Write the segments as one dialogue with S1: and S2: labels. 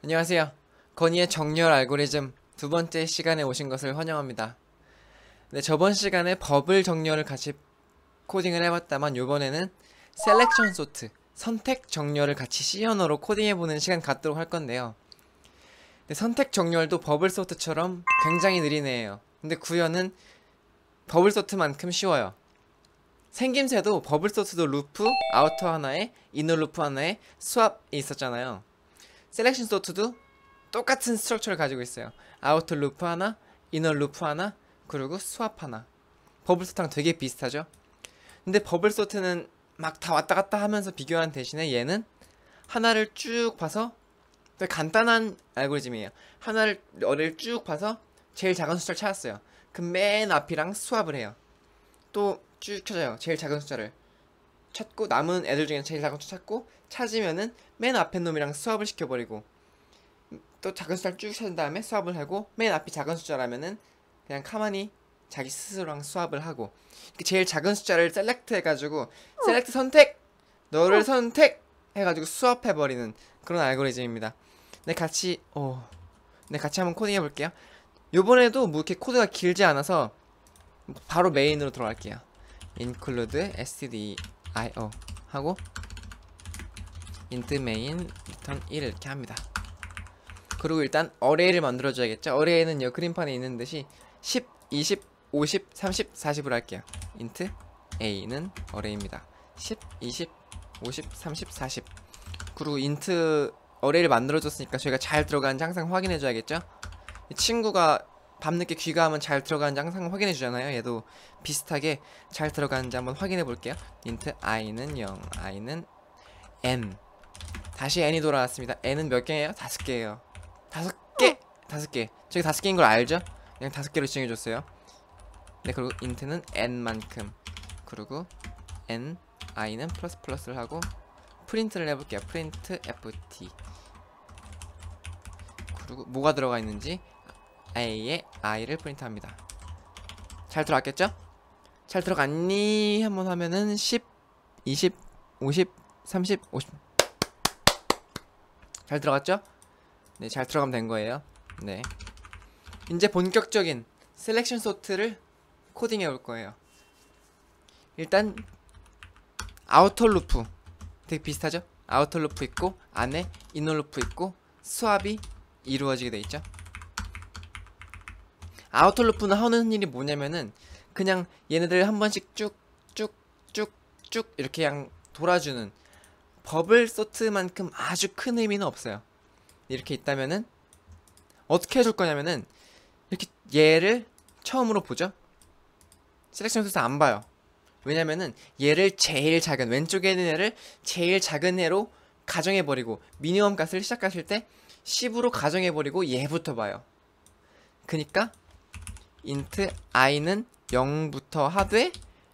S1: 안녕하세요. 건희의 정렬 알고리즘 두 번째 시간에 오신 것을 환영합니다. 네, 저번 시간에 버블 정렬을 같이 코딩을 해봤다만 요번에는 셀렉션 소트, 선택 정렬을 같이 C 언어로 코딩해보는 시간 갖도록 할 건데요. 네, 선택 정렬도 버블 소트처럼 굉장히 느린 애예요. 근데 구현은 버블 소트만큼 쉬워요. 생김새도 버블 소트도 루프, 아우터 하나에 이너 루프 하나에 스왑이 있었잖아요. 셀렉션 소트도 똑같은 스트럭처를 가지고 있어요. 아우터 루프 하나, 이너 루프 하나, 그리고 스왑 하나. 버블 소트랑 되게 비슷하죠? 근데 버블 소트는 막 다 왔다 갔다 하면서 비교하는 대신에 얘는 하나를 쭉 봐서 되게 간단한 알고리즘이에요. 하나를 쭉 봐서 제일 작은 숫자를 찾았어요. 그럼 맨 앞이랑 스왑을 해요. 또 쭉 찾아요. 제일 작은 숫자를 찾고 남은 애들 중에 제일 작은 숫자 찾고 찾으면은 맨 앞에 놈이랑 스왑을 시켜버리고 또 작은 숫자를 쭉 찾은 다음에 스왑을 하고 맨 앞이 작은 숫자라면은 그냥 가만히 자기 스스로랑 스왑을 하고 제일 작은 숫자를 셀렉트 해가지고 셀렉트 선택! 너를 선택! 해가지고 스왑 해버리는 그런 알고리즘입니다. 네, 같이 한번 코딩 해볼게요. 요번에도 뭐 이렇게 코드가 길지 않아서 바로 메인으로 들어갈게요. include stdio 하고 int main return 1 이렇게 합니다. 그리고 일단 어레이를 만들어줘야겠죠. 어레이는요 그림판에 있는 듯이 10, 20, 50, 30, 40으로 할게요. int a는 어레이입니다. 10, 20, 50, 30, 40. 그리고 int 어레이를 만들어줬으니까 저희가 잘 들어가는지 항상 확인해줘야겠죠. 이 친구가 밤늦게 귀가하면 잘 들어가는지 항상 확인해주잖아요. 얘도 비슷하게 잘 들어가는지 한번 확인해볼게요. int i는 0, i는 n. 다시 n이 돌아왔습니다. n은 몇 개예요? 5개예요. 5개! 5개. 저기 5개인 걸 알죠? 그냥 5개로 지정해줬어요. 네, 그리고 int는 n만큼. 그리고 n, i는 플러스 플러스를 하고 프린트를 해볼게요. print ft. 그리고 뭐가 들어가 있는지 a에 i를 프린트합니다. 잘 들어갔겠죠? 잘 들어갔니? 한번 하면은 10, 20, 50, 30, 50. 잘 들어갔죠? 네, 잘 들어가면 된 거예요. 네. 이제 본격적인 셀렉션 소트를 코딩해 올 거예요. 일단 아우터 루프 되게 비슷하죠? 아우터 루프 있고 안에 이너 루프 있고 스왑이 이루어지게 돼 있죠. 아우터 루프는 하는 일이 뭐냐면은 그냥 얘네들 한 번씩 쭉쭉쭉쭉 이렇게 그냥 돌아주는 버블 소트만큼 아주 큰 의미는 없어요. 이렇게 있다면은 어떻게 해줄 거냐면은 이렇게 얘를 처음으로 보죠. 셀렉션 소트 안 봐요. 왜냐면은 얘를 제일 작은 왼쪽에 있는 애를 제일 작은 애로 가정해버리고 미니멈 값을 시작하실 때 10으로 가정해버리고 얘부터 봐요. 그니까 int i는 0부터 하되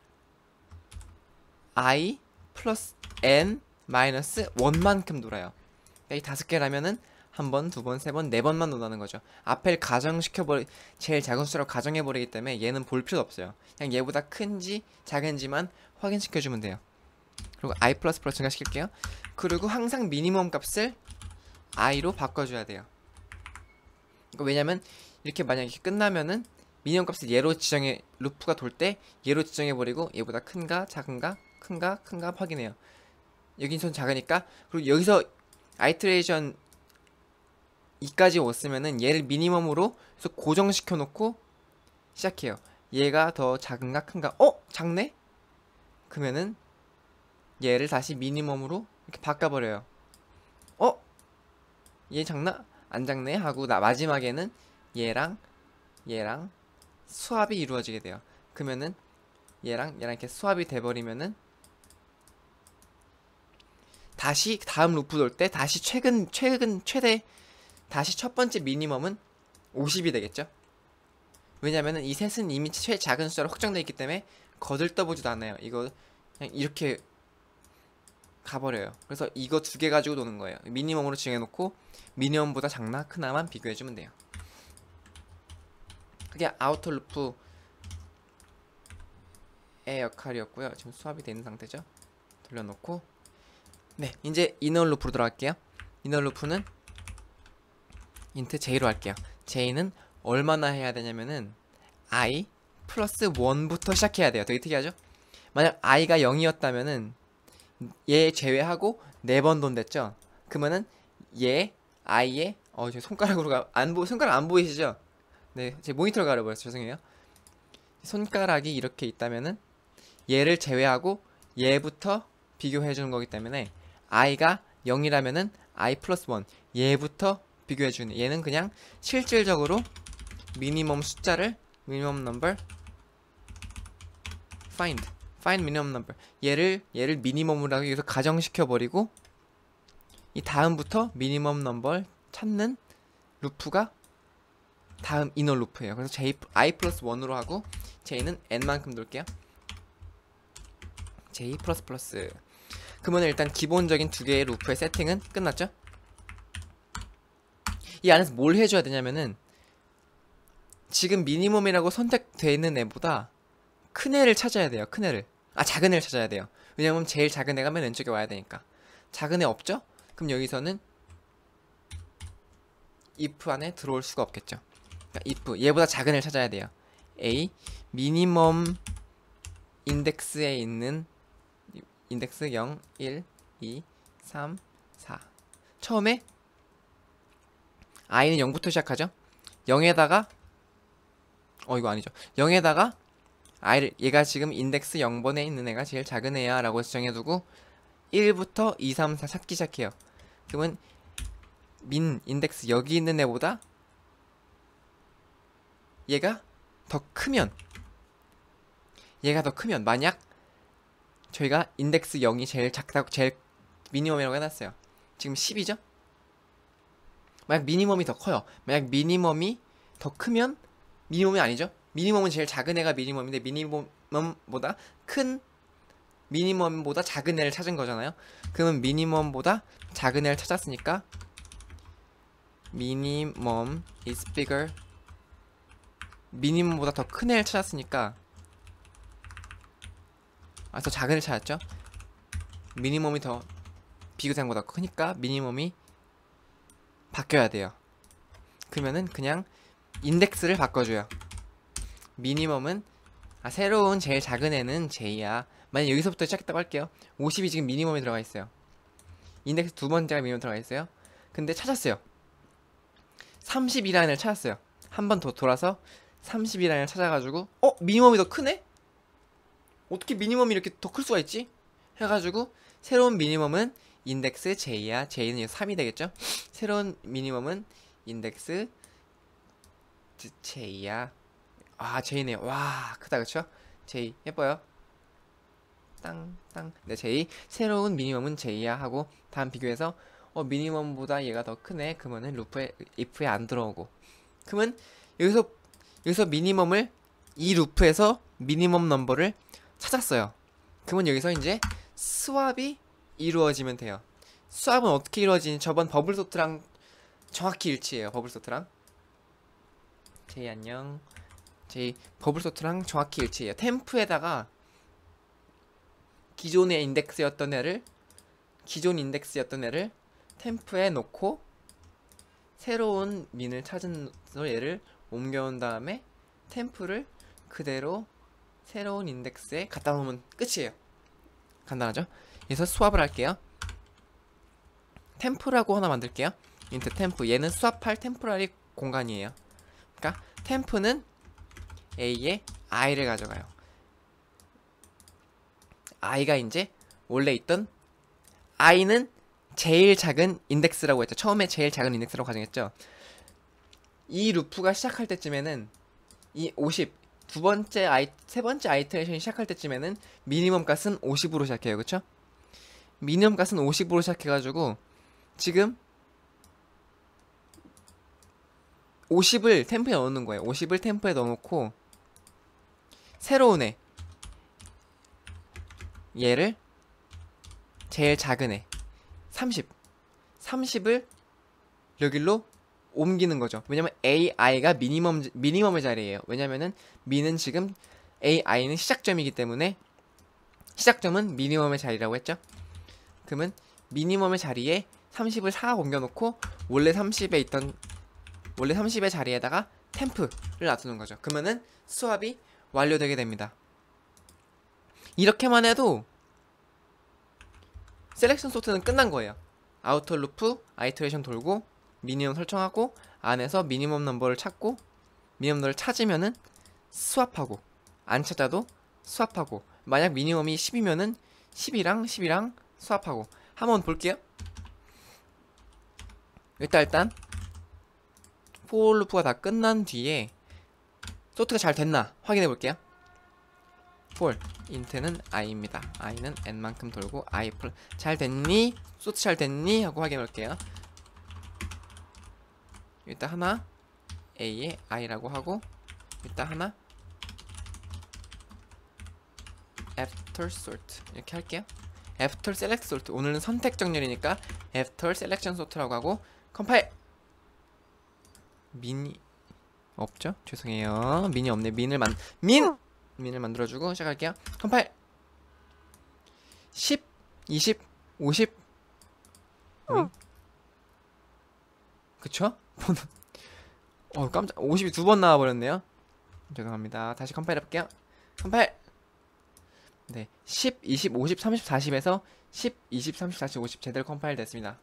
S1: i 플러스 n 마이너스 1만큼 돌아요. 이 5개라면은 한 번, 두 번, 세 번, 네 번만 논다는 거죠. 앞을 가정시켜버리, 제일 작은 숫자로 가정해버리기 때문에 얘는 볼 필요도 없어요. 그냥 얘보다 큰지 작은지만 확인시켜주면 돼요. 그리고 i 플러스 플러스 증가시킬게요. 그리고 항상 미니멈 값을 i로 바꿔줘야 돼요. 왜냐면 이렇게 만약에 끝나면은 미니멈 값을 얘로 지정해, 루프가 돌 때 얘로 지정해버리고 얘보다 큰가 작은가 큰가 확인해요. 여긴 좀 작으니까. 그리고 여기서 아이트레이션 2까지 왔으면은 얘를 미니멈으로 해서 고정시켜 놓고 시작해요. 얘가 더 작은가 큰가? 작네? 그러면은 얘를 다시 미니멈으로 이렇게 바꿔버려요. 얘 작나? 안 작네? 하고 마지막에는 얘랑 스왑이 이루어지게 돼요. 그러면은 얘랑 이렇게 스왑이 돼버리면은 다시 다음 루프 돌 때 다시 최대 다시 첫 번째 미니멈은 50이 되겠죠? 왜냐면은 이 셋은 이미 최작은 숫자로 확정되어 있기 때문에 거들떠보지도 않아요. 이거 그냥 이렇게 가버려요. 그래서 이거 2개 가지고 노는 거예요. 미니멈으로 정해놓고 미니멈보다 작나 크나만 비교해주면 돼요. 그게 아우터 루프의 역할이었고요. 지금 수압이 되는 상태죠. 돌려놓고 네, 이제 이너 루프로 들어갈게요. 이너 루프는 인트 j로 할게요. j는 얼마나 해야 되냐면은 i 플러스 1부터 시작해야 돼요. 되게 특이하죠? 만약 i가 0이었다면은 얘 제외하고 4번 돈 됐죠? 그러면은 얘 i에 제 손가락으로 손가락 안 보이시죠? 네, 제 모니터를 가려버렸어요. 죄송해요. 손가락이 이렇게 있다면은 얘를 제외하고 얘부터 비교해 주는 거기 때문에 i가 0이라면은 i 플러스 1 얘부터 비교해 주는, 얘는 그냥 실질적으로 미니멈 숫자를 미니멈 넘버 find 미니멈 넘버 얘를 미니멈으로 하기 위해서 가정시켜 버리고 이 다음부터 미니멈 넘버 찾는 루프가 다음 이너 루프예요. 그래서 i 플러스 1으로 하고 j는 n만큼 둘게요. j 플러스 플러스. 그러면 일단 기본적인 두 개의 루프의 세팅은 끝났죠? 이 안에서 뭘 해줘야 되냐면은 지금 미니멈이라고 선택되어 있는 애보다 큰 애를 찾아야 돼요. 큰 애를. 작은 애를 찾아야 돼요. 왜냐면 제일 작은 애가 맨 왼쪽에 와야 되니까. 작은 애 없죠? 그럼 여기서는 if 안에 들어올 수가 없겠죠. 그러니까 if 얘보다 작은 애를 찾아야 돼요. a 미니멈 인덱스에 있는 인덱스 0, 1, 2, 3, 4. 처음에 i는 0부터 시작하죠. 0에다가 이거 아니죠. 0에다가 얘가 지금 인덱스 0번에 있는 애가 제일 작은 애야 라고 지정해두고 1부터 2, 3, 4 찾기 시작해요. 그러면 민 인덱스 여기 있는 애보다 얘가 더 크면 만약 저희가 인덱스 0이 제일 작다고 제일 미니멈이라고 해놨어요. 지금 10이죠? 만약 미니멈이 더 커요. 만약 미니멈이 더 크면 미니멈이 아니죠? 미니멈은 제일 작은 애가 미니멈인데 미니멈보다 큰 미니멈보다 작은 애를 찾은 거잖아요. 그러면 미니멈보다 작은 애를 찾았으니까 minimum is bigger 미니멈보다 더 큰 애를 찾았으니까 더 작은 애를 찾았죠. 미니멈이 더 비교상보다 크니까 미니멈이 바뀌어야 돼요. 그러면은 그냥 인덱스를 바꿔줘요. 미니멈은 새로운 제일 작은 애는 j야. 만약 여기서부터 시작했다고 할게요. 50이 지금 미니멈에 들어가 있어요. 인덱스 두 번째가 미니멈 들어가 있어요. 근데 찾았어요. 30이라는 애를 찾았어요. 한 번 더 돌아서 30이라는 애를 찾아가지고 미니멈이 더 크네? 어떻게 미니멈이 이렇게 더 클 수가 있지? 해가지고 새로운 미니멈은 인덱스 j야. j는 3이 되겠죠? 새로운 미니멈은 인덱스 j야. j네요. 와, 크다, 그쵸? j 예뻐요. 땅땅. 네, j 새로운 미니멈은 j야 하고 다음 비교해서 미니멈보다 얘가 더 크네. 그러면은 루프에 if에 안 들어오고. 그러면 여기서 미니멈을 이 루프에서 미니멈 넘버를 찾았어요. 그러면 여기서 이제 스왑이 이루어지면 돼요. 스왑은 어떻게 이루어지니? 저번 버블 소트랑 정확히 일치해요. 버블 소트랑 j 안녕. j 버블 소트랑 정확히 일치해요. 템프에다가 기존 인덱스였던 애를 템프에 놓고 새로운 민을 찾은 얘를 옮겨온 다음에 템프를 그대로 새로운 인덱스에 갖다 놓으면 끝이에요. 간단하죠? 그래서 스왑을 할게요. 템프라고 하나 만들게요. 인트 템프. 얘는 스왑할 템포라리 공간이에요. 그러니까 템프는 A에 i를 가져가요. i가 이제 원래 있던 i는 제일 작은 인덱스라고 했죠. 처음에 제일 작은 인덱스라고 가정했죠. 이 루프가 시작할 때쯤에는 이 50, 세 번째 아이터레이션이 시작할 때쯤에는 미니멈 값은 50으로 시작해요. 그쵸? 미니멈 값은 50으로 시작해가지고 지금 50을 템프에 넣는 거예요. 50을 템프에 넣어놓고 새로운 애 얘를 제일 작은 애 30을 여기로 옮기는 거죠. 왜냐면 ai가 미니멈의 자리예요. 왜냐면은 미는 지금 ai는 시작점이기 때문에 시작점은 미니멈의 자리라고 했죠. 그러면 미니멈의 자리에 30을 싹 옮겨놓고 원래 30에 있던 원래 30의 자리에다가 템프를 놔두는 거죠. 그러면은 수압이 완료되게 됩니다. 이렇게만 해도 셀렉션 소트는 끝난 거예요. 아우터 루프 아이터레이션 돌고 미니멈 설정하고 안에서 미니멈 넘버를 찾고 미니멈 넘버를 찾으면은 스왑하고 안 찾아도 스왑하고 만약 미니멈이 10이면은 10이랑 스왑하고 한번 볼게요. 일단 for 루프가 다 끝난 뒤에 소트가 잘 됐나 확인해 볼게요. for int는 i입니다. i는 n만큼 돌고 i 잘 됐니? 소트 잘 됐니? 하고 확인해 볼게요. 일단 하나 a에 i라고 하고 일단 하나 after sort 이렇게 할게요. after select sort 오늘은 선택 정렬이니까 after selection sort라고 하고 컴파일. 미니 없죠? 죄송해요. 미니 없네. 민을 만들어주고 시작할게요. 컴파일. 10, 20, 50. 그쵸? 깜짝 50이 두 번 나와버렸네요. 죄송합니다. 다시 컴파일 해볼게요. 컴파일. 네, 10, 20, 50, 30, 40에서 10, 20, 30, 40, 50 제대로 컴파일 됐습니다.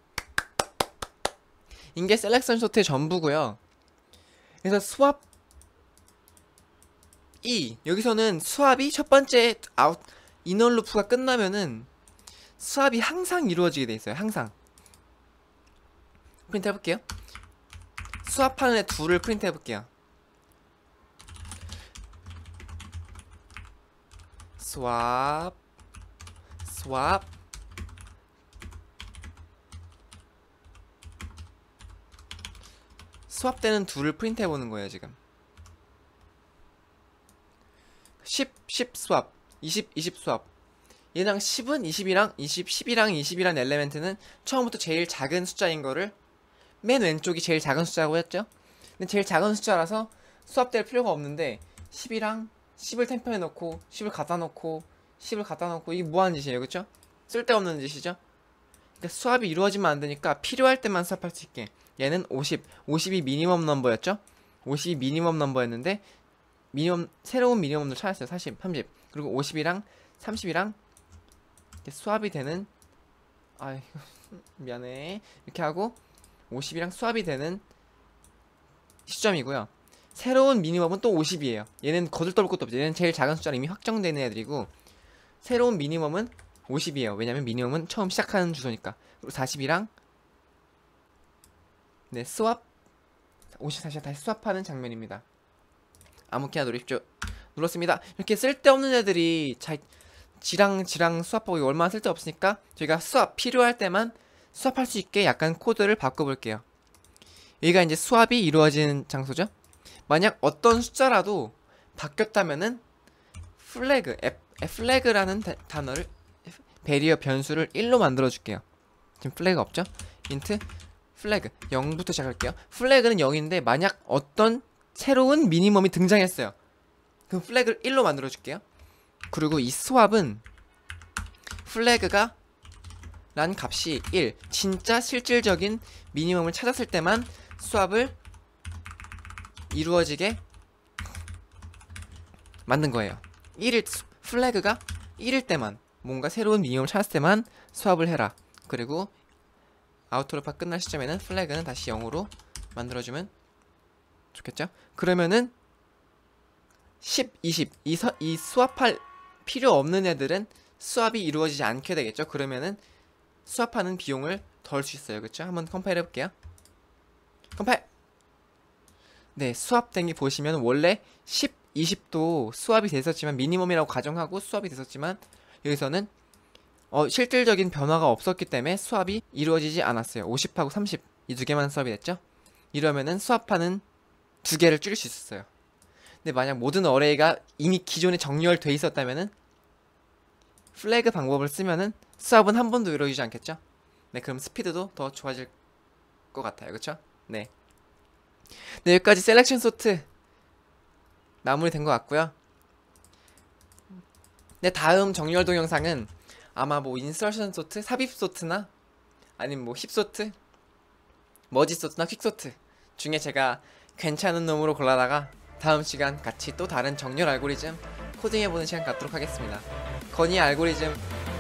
S1: 이게 셀렉션 소트의 전부고요. 그래서 스왑 여기서는 스왑이 첫 번째 이너 루프가 끝나면은 스왑이 항상 이루어지게 돼 있어요. 항상. 프린트 해볼게요. 스왑하는 애 둘을 프린트 해볼게요. 스왑 스왑되는 둘을 프린트 해보는 거예요. 지금 10 스왑 20 스왑. 얘랑 10은 20이랑 10이랑 엘레멘트는 처음부터 제일 작은 숫자인 거를 맨 왼쪽이 제일 작은 숫자라고 했죠. 근데 제일 작은 숫자라서 스왑될 필요가 없는데 10이랑 10을 템퍼에 넣고 10을 갖다 놓고 10을 갖다 놓고 이게 뭐하는 짓이에요. 그쵸? 쓸데없는 짓이죠. 그러니까 스왑이 이루어지면 안 되니까 필요할 때만 스왑할 수 있게. 얘는 50이 미니멈 넘버였죠. 50이 미니멈 넘버였는데 새로운 미니멈을 찾았어요. 40, 30. 그리고 50이랑 30이랑 스왑이 되는 미안해. 이렇게 하고 50이랑 스왑이 되는 시점이고요. 새로운 미니멈은 또 50이에요. 얘는 거들떠볼 것도 없죠. 얘는 제일 작은 숫자로 이미 확정되는 애들이고 새로운 미니멈은 50이에요. 왜냐면 미니멈은 처음 시작하는 주소니까. 그리고 40이랑 네, 스왑 54시 다시 스왑하는 장면입니다. 아무키나 누르십시오. 눌렀습니다. 이렇게 쓸데없는 애들이 지랑 스왑하고 이거 얼마나 쓸데없으니까 저희가 스왑 필요할 때만 스왑할 수 있게 약간 코드를 바꿔볼게요. 여기가 이제 스왑이 이루어지는 장소죠. 만약 어떤 숫자라도 바뀌었다면은 플래그라는 단어를 베리어 변수를 1로 만들어 줄게요. 지금 플래그 없죠? 인트 플래그 0부터 시작할게요. 플래그는 0인데 만약 어떤 새로운 미니멈이 등장했어요. 그럼 플래그를 1로 만들어 줄게요. 그리고 이 스왑은 플래그가 란 값이 1 진짜 실질적인 미니멈을 찾았을 때만 스왑을 이루어지게 만든 거예요. 플래그가 1일 때만 뭔가 새로운 미니멈을 찾았을 때만 스왑을 해라. 그리고 아우토루파 끝날 시점에는 플래그는 다시 0으로 만들어주면 좋겠죠? 그러면은 10, 20 이 스왑할 필요 없는 애들은 스왑이 이루어지지 않게 되겠죠? 그러면은 스왑하는 비용을 덜 수 있어요. 그쵸? 한번 컴파일 해볼게요. 컴파일! 네, 스왑된 게 보시면 원래 10, 20도 스왑이 됐었지만 미니멈이라고 가정하고 스왑이 됐었지만 여기서는 실질적인 변화가 없었기 때문에 스왑이 이루어지지 않았어요. 50하고 30 이 두 개만 스왑이 됐죠? 이러면은 스왑하는 두 개를 줄일 수 있었어요. 근데 만약 모든 어레이가 이미 기존에 정렬돼 있었다면은 플래그 방법을 쓰면은 스왑은 한 번도 이루어지지 않겠죠? 네, 그럼 스피드도 더 좋아질 것 같아요. 그쵸? 네. 네, 여기까지 셀렉션 소트 마무리된 것 같고요. 네, 다음 정렬 동영상은 아마 뭐 인서션 소트, 삽입 소트나 아니면 뭐 힙 소트, 머지 소트나 퀵 소트 중에 제가 괜찮은 놈으로 골라다가 다음 시간 같이 또 다른 정렬 알고리즘 코딩해보는 시간 갖도록 하겠습니다. 건의 알고리즘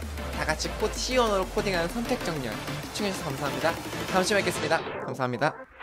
S1: 다같이 T1으로 코딩하는 선택 정렬 시청해주셔서 감사합니다. 다음 시간에 뵙겠습니다. 감사합니다.